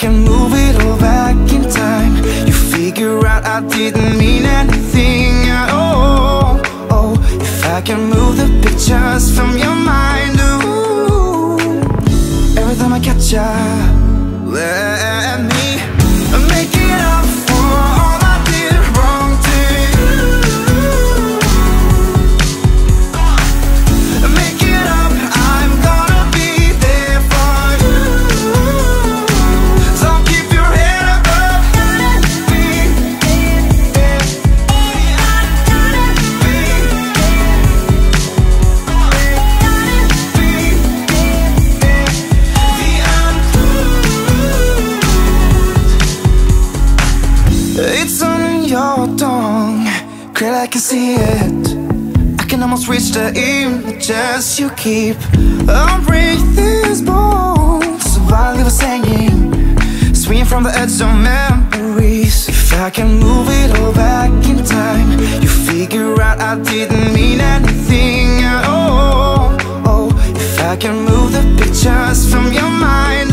can move it all back in time, you figure out I didn't mean anything at all. Oh, if I can move the pictures from your mind, ooh, every time I catch ya, let me make it up for all I did wrong to you. Make it up, I'm gonna be there for you. So keep your head above me. It's on your tongue, girl, I can see it. I can almost reach the images you keep. I'll break these bones while you were singing, swinging from the edge of memories. If I can move it all back in time, you figure out I didn't mean anything at all. Oh, if I can move the pictures from your mind,